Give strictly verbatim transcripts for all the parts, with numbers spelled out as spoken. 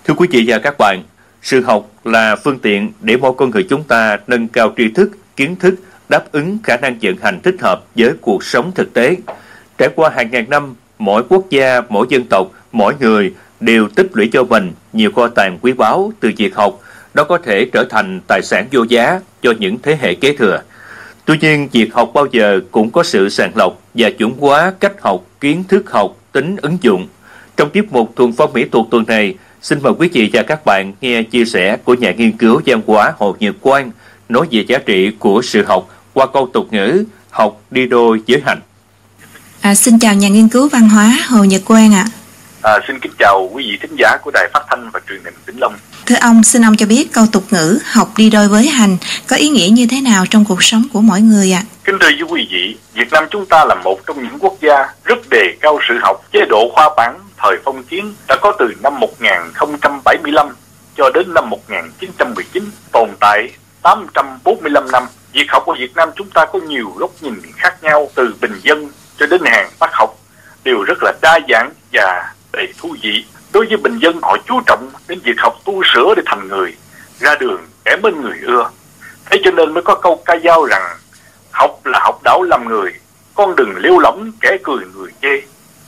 Thưa quý vị và các bạn, sự học là phương tiện để mỗi con người chúng ta nâng cao tri thức, kiến thức, đáp ứng khả năng vận hành thích hợp với cuộc sống thực tế. Trải qua hàng ngàn năm, mỗi quốc gia, mỗi dân tộc, mỗi người đều tích lũy cho mình nhiều kho tàng quý báu từ việc học. Đó có thể trở thành tài sản vô giá cho những thế hệ kế thừa. Tuy nhiên, việc học bao giờ cũng có sự sàng lọc và chuẩn hóa cách học, kiến thức học, tính ứng dụng. Trong tiết mục Thuần Phong Mỹ Thuật tuần này, xin mời quý vị và các bạn nghe chia sẻ của nhà nghiên cứu văn hóa Hồ Nhật Quang nói về giá trị của sự học qua câu tục ngữ học đi đôi với hành. À, xin chào nhà nghiên cứu văn hóa Hồ Nhật Quang ạ. À. À, xin kính chào quý vị thính giả của Đài Phát thanh và Truyền hình Vĩnh Long. Thưa ông, xin ông cho biết câu tục ngữ học đi đôi với hành có ý nghĩa như thế nào trong cuộc sống của mỗi người ạ? À? Kính thưa với quý vị, Việt Nam chúng ta là một trong những quốc gia rất đề cao sự học. Chế độ khoa bản thời phong kiến đã có từ năm một nghìn không trăm bảy mươi lăm cho đến năm một nghìn chín trăm mười chín, tồn tại tám trăm bốn mươi lăm năm. Việc học của Việt Nam chúng ta có nhiều góc nhìn khác nhau, từ bình dân cho đến hàng bác học, đều rất là đa dạng và đầy thú vị. Đối với bình dân, họ chú trọng đến việc học tu sửa để thành người, ra đường kẻ bên người ưa. Thế cho nên mới có câu ca dao rằng học là học đảo làm người, con đừng lêu lỏng kẻ cười người chê.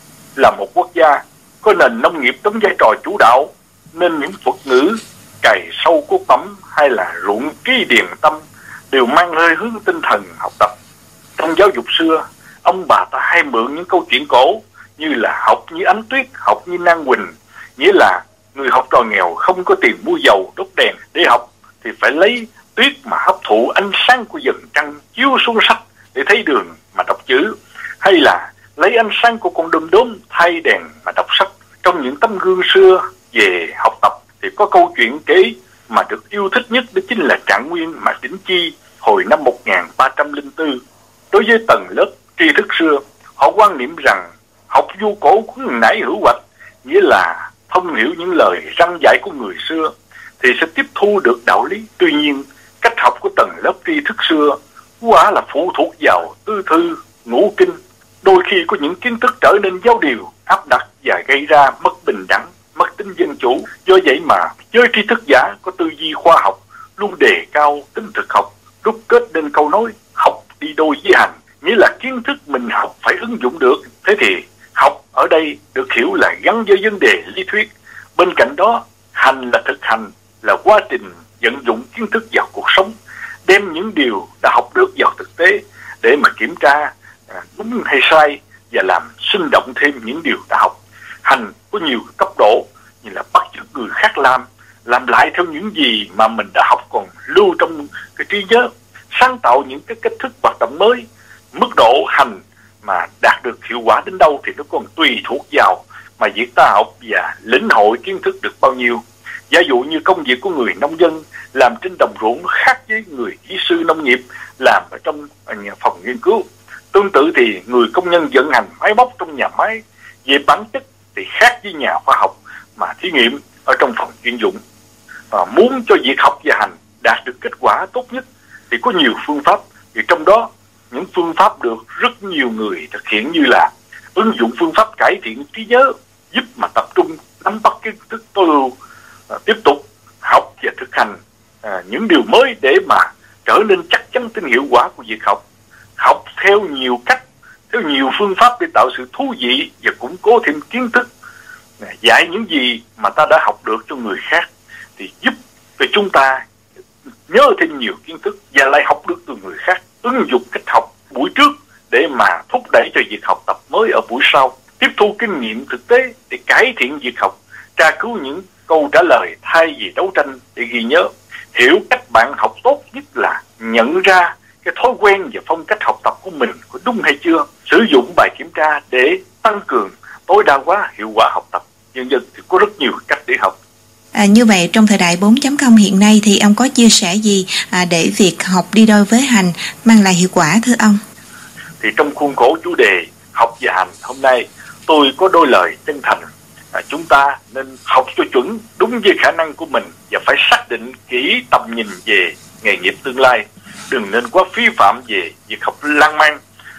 Là một quốc gia có nền nông nghiệp đóng vai trò chủ đạo, nên những thuật ngữ cày sâu cốt tấm hay là ruộng ký điền tâm đều mang hơi hướng tinh thần học tập. Trong giáo dục xưa, ông bà ta hay mượn những câu chuyện cổ như là học như ánh tuyết, học như nang quỳnh, nghĩa là người học trò nghèo không có tiền mua dầu đốt đèn để học thì phải lấy tuyết mà hấp thụ ánh sáng của dần trăng chiếu xuống sách để thấy đường mà đọc chữ, hay là lấy ánh sáng của con đom đóm thay đèn mà đọc sách. Trong những tấm gương xưa về học tập thì có câu chuyện kể mà được yêu thích nhất, đó chính là Trạng Nguyên Mạc Đỉnh Chi hồi năm một nghìn ba trăm lẻ bốn. Đối với tầng lớp tri thức xưa, họ quan niệm rằng học du cổ khuyến nảy hữu hoạch, nghĩa là thông hiểu những lời răn dạy của người xưa thì sẽ tiếp thu được đạo lý. Tuy nhiên, cách học của tầng lớp tri thức xưa quả là phụ thuộc vào tư thư, ngũ kinh. Đôi khi có những kiến thức trở nên giáo điều, áp đặt và gây ra mất bình đẳng, mất tính dân chủ. Do vậy mà giới tri thức giả có tư duy khoa học luôn đề cao tính thực học, đúc kết nên câu nói học đi đôi với hành, nghĩa là kiến thức mình học phải ứng dụng được. Thế thì học ở đây được hiểu là gắn với vấn đề lý thuyết. Bên cạnh đó, hành là thực hành, là quá trình vận dụng kiến thức vào cuộc sống, đem những điều đã học được vào thực tế để mà kiểm tra đúng hay sai và làm sinh động thêm những điều đã học. Hành có nhiều cấp độ như là bắt chước người khác làm, làm lại theo những gì mà mình đã học còn lưu trong cái trí nhớ, sáng tạo những cái cách thức hoạt động mới. Mức độ hành mà đạt được hiệu quả đến đâu thì nó còn tùy thuộc vào mà việc ta học và lĩnh hội kiến thức được bao nhiêu. Giả dụ như công việc của người nông dân làm trên đồng ruộng nó khác với người kỹ sư nông nghiệp làm ở trong phòng nghiên cứu. Tương tự thì người công nhân vận hành máy móc trong nhà máy về bản chất thì khác với nhà khoa học mà thí nghiệm ở trong phòng chuyên dụng. Và muốn cho việc học và hành đạt được kết quả tốt nhất thì có nhiều phương pháp, thì trong đó những phương pháp được rất nhiều người thực hiện như là ứng dụng phương pháp cải thiện trí nhớ, giúp mà tập trung nắm bắt kiến thức tối ưu, à, tiếp tục học và thực hành à, những điều mới để mà trở nên chắc chắn tính hiệu quả của việc học. Học theo nhiều cách, theo nhiều phương pháp để tạo sự thú vị và củng cố thêm kiến thức. À, dạy những gì mà ta đã học được cho người khác thì giúp cho chúng ta nhớ thêm nhiều kiến thức và lại học được từ người khác. Ứng dụng cách học buổi trước để mà thúc đẩy cho việc học tập mới ở buổi sau. Tiếp thu kinh nghiệm thực tế để cải thiện việc học. Tra cứu những câu trả lời thay vì đấu tranh để ghi nhớ. Hiểu cách bạn học tốt nhất là nhận ra cái thói quen và phong cách học tập của mình có đúng hay chưa. Sử dụng bài kiểm tra để tăng cường tối đa hóa hiệu quả học tập. Nhân dân thì có rất nhiều cách để học. À, như vậy trong thời đại bốn chấm không hiện nay thì ông có chia sẻ gì à, để việc học đi đôi với hành mang lại hiệu quả thưa ông? Thì trong khuôn khổ chủ đề học và hành hôm nay, tôi có đôi lời chân thành. À, chúng ta nên học cho chuẩn đúng với khả năng của mình và phải xác định kỹ tầm nhìn về nghề nghiệp tương lai. Đừng nên quá phí phạm về việc học lan man.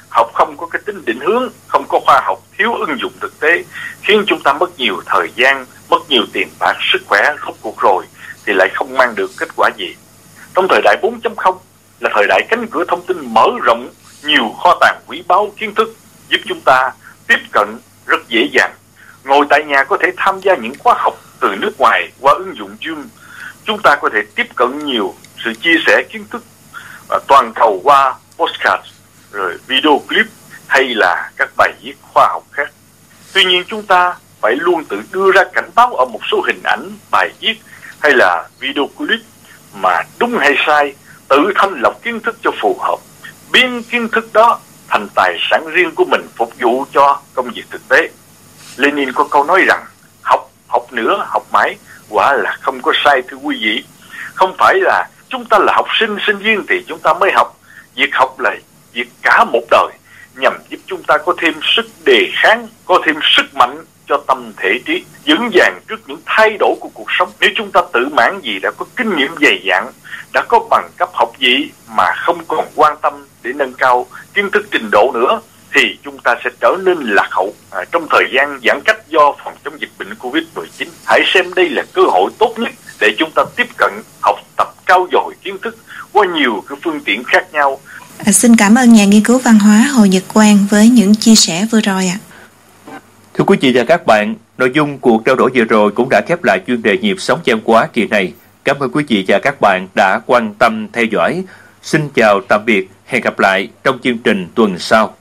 học không có cái tính định hướng, không có khoa học, thiếu ứng dụng thực tế, khiến chúng ta mất nhiều thời gian, mất nhiều tiền bạc, sức khỏe, rốt cuộc rồi thì lại không mang được kết quả gì. Trong thời đại bốn chấm không là thời đại cánh cửa thông tin mở rộng, nhiều kho tàng quý báu kiến thức giúp chúng ta tiếp cận rất dễ dàng. Ngồi tại nhà có thể tham gia những khóa học từ nước ngoài qua ứng dụng Zoom. Chúng ta có thể tiếp cận nhiều sự chia sẻ kiến thức uh, toàn cầu qua podcast, rồi video clip hay là các bài viết khoa học khác. Tuy nhiên chúng ta phải luôn tự đưa ra cảnh báo ở một số hình ảnh, bài viết hay là video clip mà đúng hay sai, tự thanh lọc kiến thức cho phù hợp, biến kiến thức đó thành tài sản riêng của mình phục vụ cho công việc thực tế. Lenin có câu nói rằng học, học nữa, học mãi, quả là không có sai thưa quý vị. Không phải là chúng ta là học sinh, sinh viên thì chúng ta mới học. Việc học là việc cả một đời, nhằm giúp chúng ta có thêm sức đề kháng, có thêm sức mạnh cho tâm thể trí, vững vàng trước những thay đổi của cuộc sống. Nếu chúng ta tự mãn gì đã có kinh nghiệm dày dặn, đã có bằng cấp học vị mà không còn quan tâm để nâng cao kiến thức trình độ nữa, thì chúng ta sẽ trở nên lạc hậu à, trong thời gian giãn cách do phòng chống dịch bệnh covid mười chín. Hãy xem đây là cơ hội tốt nhất để chúng ta tiếp cận, học tập, trau dồi kiến thức qua nhiều cái phương tiện khác nhau. À, xin cảm ơn nhà nghiên cứu văn hóa Hồ Nhật Quang với những chia sẻ vừa rồi ạ. À. Thưa quý vị và các bạn, nội dung cuộc trao đổi vừa rồi cũng đã khép lại chuyên đề Nhịp sống văn hóa kỳ này. Cảm ơn quý vị và các bạn đã quan tâm theo dõi. Xin chào tạm biệt, hẹn gặp lại trong chương trình tuần sau.